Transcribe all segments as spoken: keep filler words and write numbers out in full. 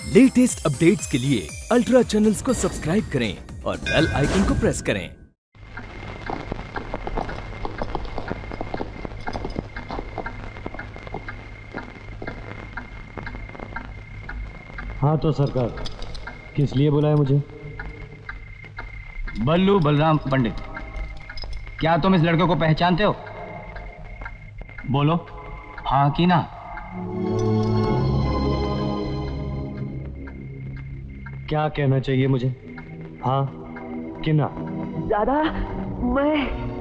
Latest updates के लिए ultra channels को सब्सक्राइब करें और बेल आइकन को प्रेस करें। हाँ तो सरकार, किस लिए बुलाया मुझे? बल्लू बलराम पंडित, क्या तुम इस लड़के को पहचानते हो? बोलो हाँ कि ना। क्या कहना चाहिए मुझे, हाँ कि ना? दादा मैं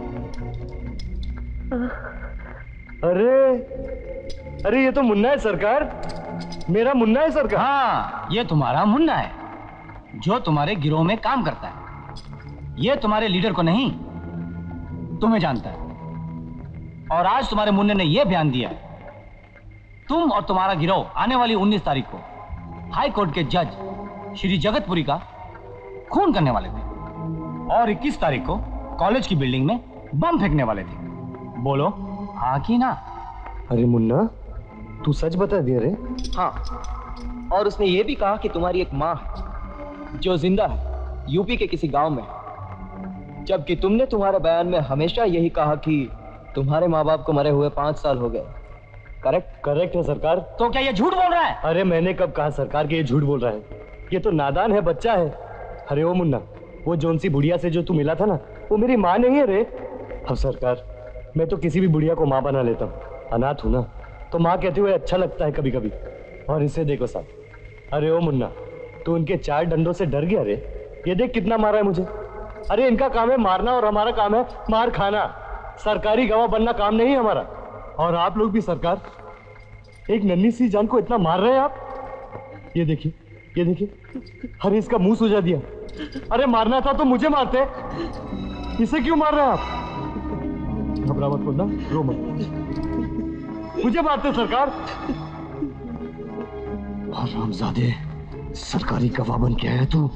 अरे अरे ये तो मुन्ना है सरकार, मेरा मुन्ना है सरकार। हाँ, ये तुम्हारा मुन्ना है जो तुम्हारे गिरोह में काम करता है। ये तुम्हारे लीडर को नहीं, तुम्हें जानता है। और आज तुम्हारे मुन्ने ने यह बयान दिया है, तुम और तुम्हारा गिरोह आने वाली उन्नीस तारीख को हाई कोर्ट के जज श्री जगतपुरी का खून करने वाले थे और इक्कीस तारीख को कॉलेज की बिल्डिंग में बम फेंकने वाले थे। बोलो हाँ कि ना? अरे मुन्ना, तू सच बता दिया रे? हाँ, और उसने ये भी कहा कि तुम्हारी एक माँ है जो जिंदा है यूपी के किसी गांव में, जबकि तुमने तुम्हारे बयान में हमेशा यही कहा कि तुम्हारे माँ बाप को मरे हुए पांच साल हो गए। करेक्ट? करेक्ट है सरकार। तो क्या ये झूठ बोल रहा है? अरे मैंने कब कहा सरकार कि ये झूठ बोल रहा है? ये तो नादान है, बच्चा है। अरे ओ मुन्ना, वो जोन सी बुढ़िया से जो तू मिला था ना, वो मेरी माँ नहीं है रे। अब सरकार, मैं तो किसी भी बुढ़िया को माँ बना लेता हूँ, अनाथ हूँ ना, तो माँ कहते हुए अच्छा लगता है कभी कभी। और इसे देखो साहब। अरे ओ मुन्ना, तू उनके चार डंडों से डर गया रे? ये देख कितना मारा है मुझे। अरे इनका काम है मारना और हमारा काम है मार खाना। सरकारी गवाह बनना काम नहीं है हमारा। और आप लोग भी सरकार, एक नन्ही सी जान को इतना मार रहे हैं आप। ये देखिए, ये देखिए, अरे इसका मुंह सुजा दिया। अरे मारना था तो मुझे मारते, इसे क्यों मार रहे हैं आप? घबरा मत मुन्ना, रो मत, मुझे मारते सरकार। हरामजादे, सरकारी गवाह बन के आया तू।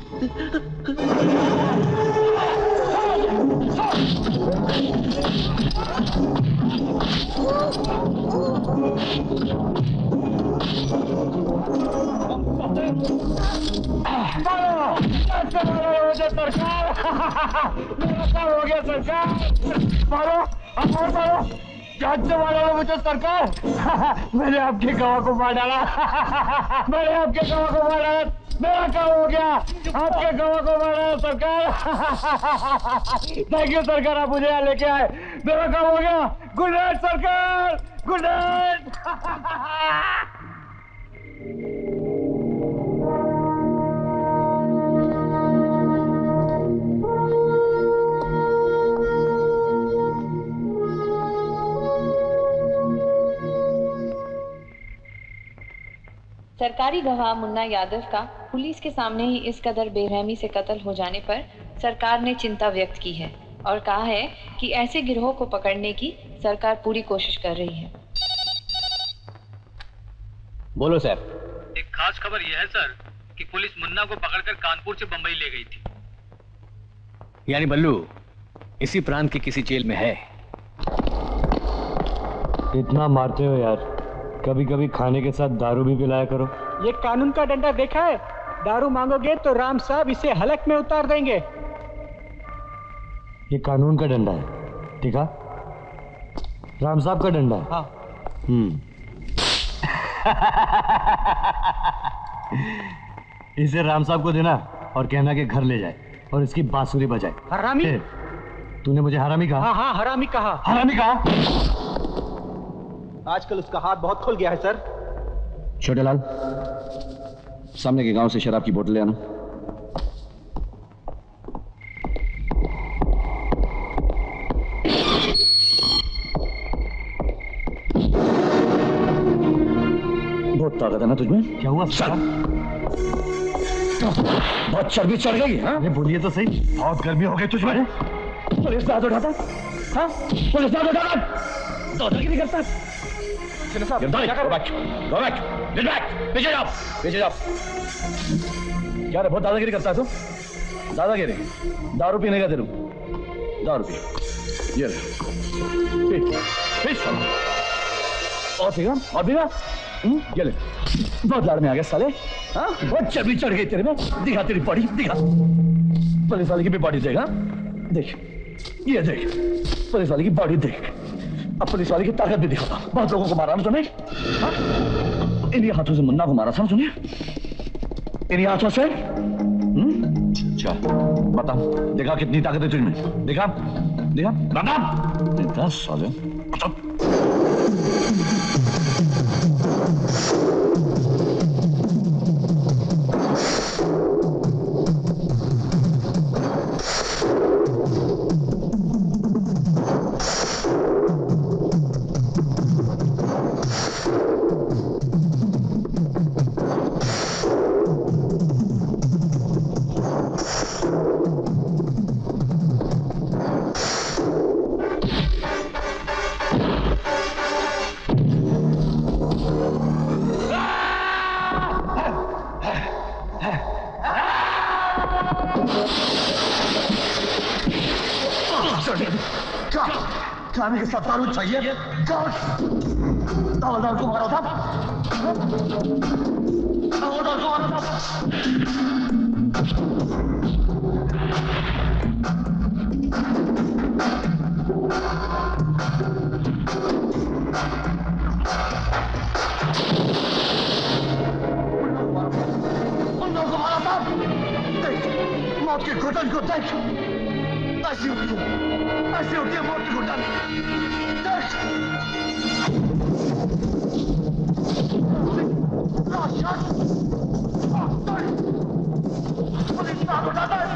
मुझे सरकार, मेरा काम हो गया सरकार। मारो, मारो, मारो, जज से मारो मुझे सरकार। मैंने आपके गवाह को मार डाला, मैंने आपके गवाह को मार डाला, मेरा काम हो गया। आपके गवाह को मार डाला सरकार। थैंक यू सरकार, आप मुझे यहाँ लेके आए, मेरा काम हो गया। गुड नाइट सरकार, गुड नाइट। सरकारी गवाह मुन्ना यादव का पुलिस के सामने ही इस कदर बेरहमी से कत्ल हो जाने पर सरकार ने चिंता व्यक्त की है और कहा है कि ऐसे गिरोह को पकड़ने की सरकार पूरी कोशिश कर रही है। बोलो सर। एक खास खबर यह है सर कि पुलिस मुन्ना को पकड़कर कानपुर से बंबई ले गई थी। यानी बल्लू इसी प्रांत की किसी जेल में है। इतना मारते हो यार, कभी कभी खाने के साथ दारू भी पिलाया करो। ये कानून का डंडा देखा है? दारू मांगोगे तो राम साहब इसे हलक में उतार देंगे। ये कानून का डंडा है, ठीक है? राम साहब का डंडा है। हाँ। हम्म। इसे राम साहब को देना और कहना कि घर ले जाए और इसकी बांसुरी बजाए। हरामी? तूने मुझे हरामी कहा? हाँ हाँ हरामी कहा। हरामी कहा? आजकल उसका हाथ बहुत खुल गया है सर। छोटे लाल, सामने के गांव से शराब की बोतल ले आना। बहुत ताकत है ना तुझमें? क्या हुआ सर? बहुत चर्बी चढ़ गई है। अरे बोलिए तो सही, बहुत गर्मी हो गई तुझमें। पुलिस हाथ उठाता, हाँ? पुलिस हाथ उठाता, दादागिरी करता। साहब, क्या कर रहे हैं? Go back, get back, पीछे जाओ, पीछे जाओ। क्या रे, बहुत दादागिरी करता है तू? दादागिरी? दारू पीने का तेरू? दारू पी, ये ले, पी, पी, और पीगा, और पीगा, ये ले, बहुत लाड़ में आ गया साले। हाँ, बहुत चर्बी चढ़ गई तेरे में। दिखा तेरी बॉडी, दिखा। पुलिस वाले की भी बॉडी देख। देख, ये देख, पुलिस वाले की बॉडी देख। अब पुलिस वाले की ताकत भी दिखाता। बहुत लोगों को मारा ना तूने? इन्हीं हाथों से मुन्ना को मारा था तूने? इन्हीं हाथों से? चल बता, देखा कितनी ताकत है तुझमें? देखा देखा बता। देखा साले, खाने के साथ दारू चाहिए? दावलदार को मारा था? दावलदार को मारा था? मुन्ना को मारा था? देख, मौत के घुटन को देख। ऐसी होती है, ऐसी होती है मौत की घुटन। देख, राक्षस, पुलिस नाक उठाता है।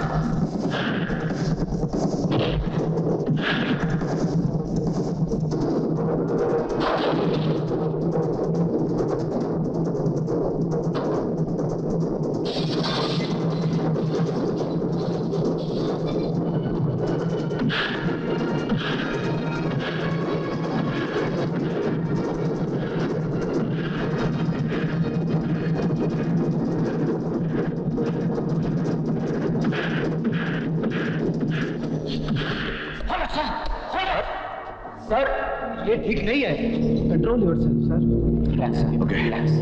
सर, ये ठीक नहीं है। Control yourself sir. Relax okay relax.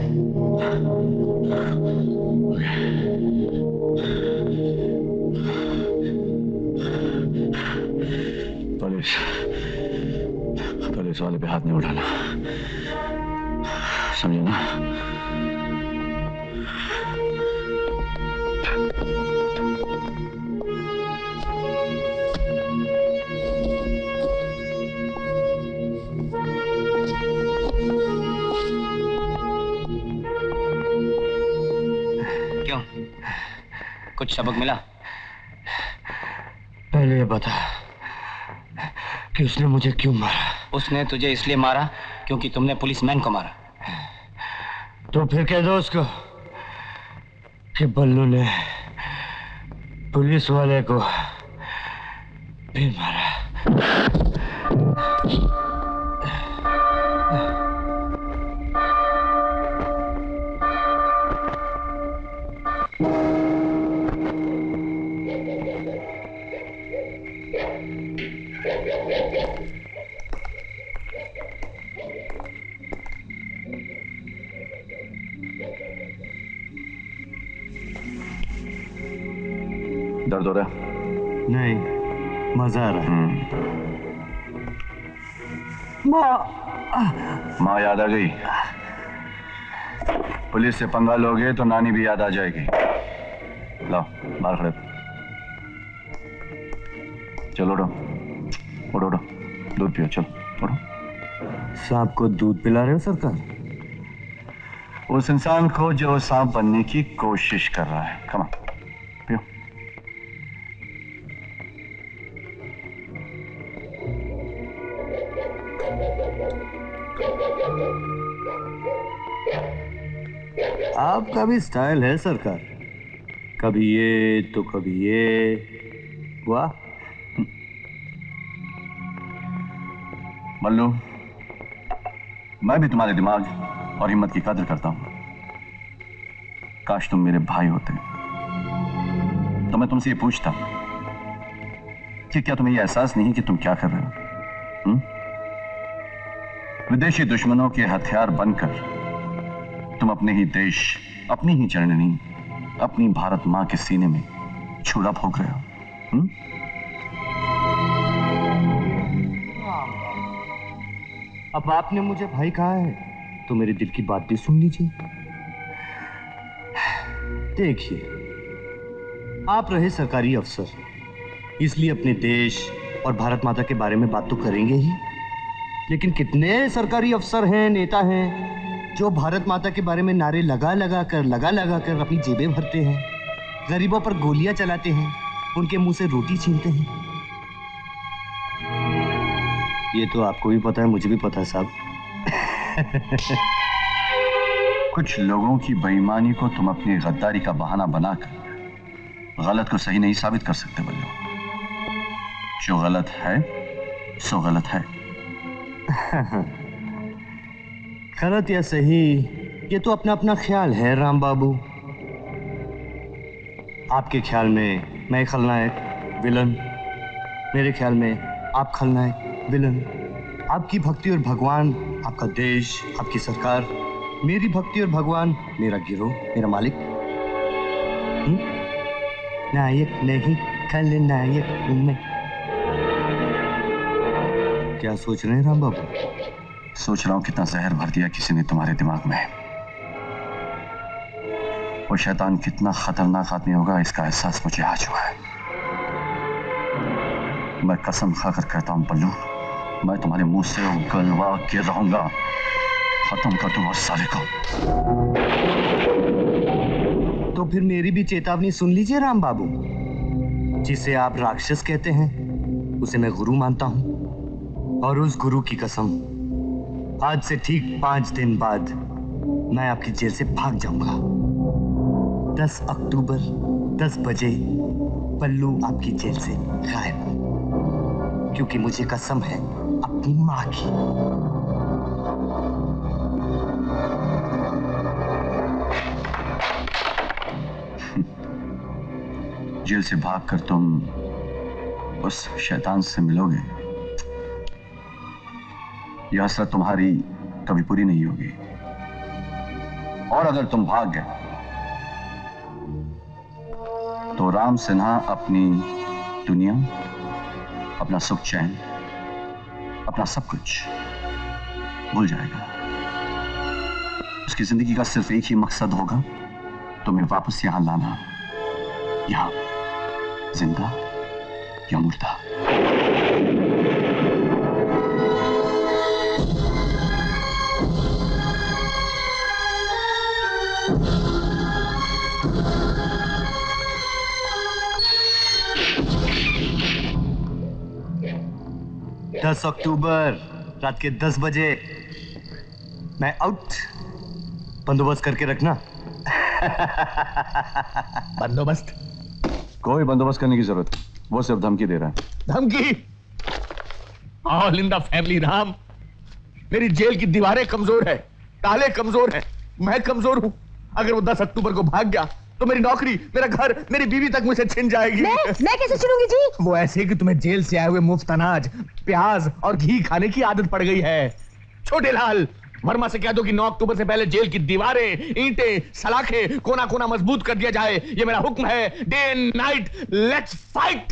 Police police वाले पे हाथ नहीं उठाना, समझे ना? क्यों, कुछ सबक मिला? पहले ये बता कि उसने मुझे क्यों मारा? उसने तुझे इसलिए मारा क्योंकि तुमने पुलिसमैन को मारा। तो फिर कह दो उसको कि बल्लू ने पुलिस वाले को भी मारा। दर्द हो रहा है? नहीं, मजा आ रहा है। माँ माँ याद आ गई? पुलिस से पंगा लोगे तो नानी भी याद आ जाएगी। लाओ बाहर खड़े, चलो उठो उठो उठो, दूध पियो, चलो उठो। सांप को दूध पिला रहे हो सरकार? उस इंसान को जो सांप बनने की कोशिश कर रहा है। कम ऑन, पियो। आपका भी स्टाइल है सरकार, कभी ये तो कभी ये। वाह। मल्लू, मैं भी तुम्हारे दिमाग और हिम्मत की कदर करता हूं। काश तुम मेरे भाई होते तो मैं तुमसे ये पूछता कि क्या तुम्हें ये एहसास नहीं कि तुम क्या कर रहे हो? हुँ? विदेशी दुश्मनों के हथियार बनकर तुम अपने ही देश, अपनी ही जननी, अपनी भारत मां के सीने में छुरा भोग रहे हो। हुँ? अब आपने मुझे भाई कहा है तो मेरे दिल की बात भी सुन लीजिए। देखिए, आप रहे सरकारी अफसर, इसलिए अपने देश और भारत माता के बारे में बात तो करेंगे ही, लेकिन कितने सरकारी अफसर हैं, नेता हैं जो भारत माता के बारे में नारे लगा लगा कर लगा लगा कर अपनी जेबें भरते हैं, गरीबों पर गोलियां चलाते हैं, उनके मुंह से रोटी छीनते हैं। ये तो आपको भी पता है, मुझे भी पता है साहब। कुछ लोगों की बेईमानी को तुम अपनी गद्दारी का बहाना बनाकर गलत को सही नहीं साबित कर सकते बल्लू। जो गलत है सो गलत है। गलत या सही, ये तो अपना अपना ख्याल है राम बाबू। आपके ख्याल में मैं खलनायक विलन, मेरे ख्याल में आप खलनायक विलन। आपकी भक्ति और भगवान आपका देश, आपकी सरकार, मेरी भक्ति और भगवान मेरा गिरोह, मेरा मालिक। हुँ? नायक नहीं खलनायक हूं मैं। क्या सोच रहे हैं राम बाबू? सोच रहा हूं कितना जहर भर दिया किसी ने तुम्हारे दिमाग में। वो शैतान कितना खतरनाक आदमी होगा इसका एहसास मुझे आ चुका है। मैं कसम खाकर कहता हूं बल्लू, मैं तुम्हारे मुंह से उगलवा के रहूंगा। खत्म कर दूंगा साले को। तो फिर मेरी भी चेतावनी सुन लीजिए राम बाबू। जिसे आप राक्षस कहते हैं उसे मैं गुरु मानता हूं, और उस गुरु की कसम, आज से ठीक पांच दिन बाद मैं आपकी जेल से भाग जाऊंगा। दस अक्टूबर दस बजे पल्लू आपकी जेल से गायब, क्योंकि मुझे कसम है अपनी मां की। जेल से भागकर तुम उस शैतान से मिलोगे, यह हसरत तुम्हारी कभी पूरी नहीं होगी। और अगर तुम भाग गए तो राम सिन्हा अपनी दुनिया, अपना सुख चैन, अपना सब कुछ भूल जाएगा। उसकी जिंदगी का सिर्फ एक ही मकसद होगा, तुम्हें वापस यहां लाना, यहां जिंदा या मुर्दा। दस अक्टूबर रात के दस बजे मैं आउट। बंदोबस्त करके रखना। बंदोबस्त? कोई बंदोबस्त करने की जरूरत, वो सिर्फ धमकी दे रहा है। धमकी? All in the family Ram. मेरी जेल की दीवारें कमजोर है, ताले कमजोर है, मैं कमजोर हूं। अगर वो दस अक्टूबर को भाग गया तो मेरी नौकरी, मेरा घर, मेरी बीवी तक मुझे छिन जाएगी। मैं, मैं कैसे छिनूंगी जी? वो ऐसे कि तुम्हें जेल से आए हुए मुफ्त अनाज, प्याज और घी खाने की आदत पड़ गई है। छोटे लाल, वर्मा से कह दो कि नौ अक्टूबर से पहले जेल की दीवारें, ईंटें, सलाखें, कोना कोना मजबूत कर दिया जाए। ये मेरा हुक्म है। Day and night let's fight.